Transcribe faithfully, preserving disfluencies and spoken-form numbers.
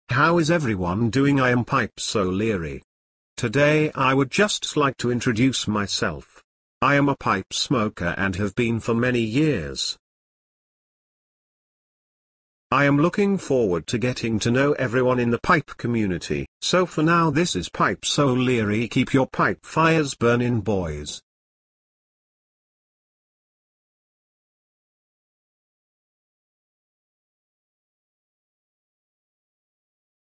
How is everyone doing? I am Pipes O'Leary. Today I would just like to introduce myself. I am a pipe smoker and have been for many years. I am looking forward to getting to know everyone in the pipe community. So for now, this is Pipes O'Leary. Keep your pipe fires burning, boys.